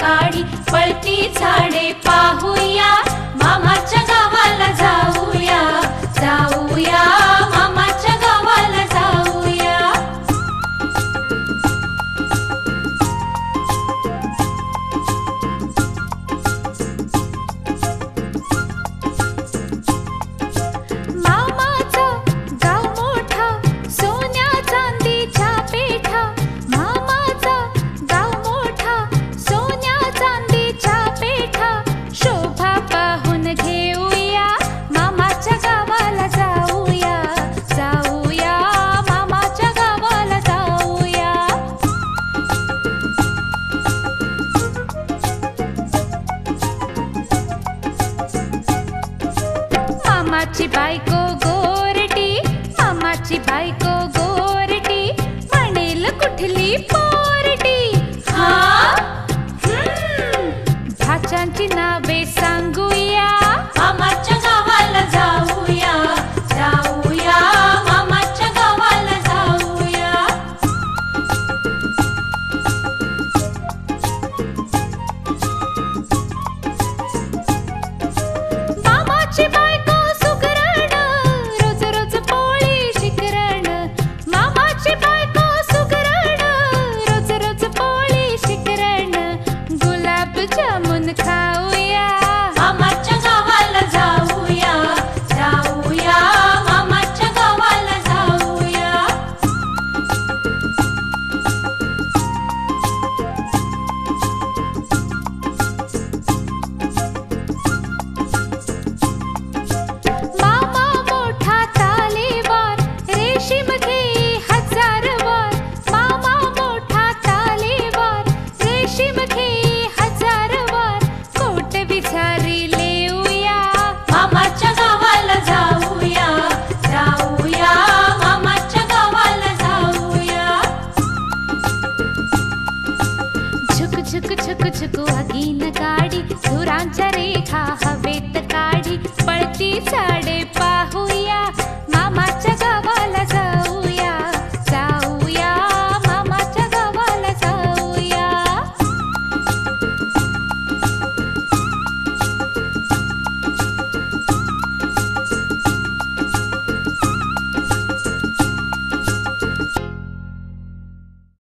काढी पळती झाडे पाहूया, मामाच्या गावाला जाऊया, जाऊया मामाच्या गावाला जाऊया। मामाचा गाव मोठा सोन्या चांदीच्या पेठा, मामाचा गाव मोठा सोन्या चांदीच्या पेठा, शोभा पाहून घेऊया, मामाच्या गावाला जाऊया, जाऊया मामाच्या गावाला जाऊया। मामाची बायको गोरटी, मामाची बायको गोरटी, म्हणेल कुठली पोरटी। भाच्यांची नावे सांगूया, मामाच्या गावाला जाऊया, जाऊया मामाच्या गावाला जाऊया। मामाची बायको सुगरण, रोज रोज पोळी शिकरण, मामाची बायको सुगरण, रोज रोज पोळी शिकरण, गुलाब जामुन खाऊया, मामाच्या गावाला जाऊया, जाऊया मामाच्या गावाला जाऊया। मामा मोठा तालेवार, रेशीम घेई हजारवार, मामा मोठा तालेवार, रेशीम घेई हजारवार, कोट विचारी लेऊया, मामाच्या गावाला जाऊया, जाऊया मामाच्या गावाला जाऊया। झुक झुक झुक झुक वागीन गाडी, धुरांच्या रेखा हवेत काढी, पळती झाडे पाहूया।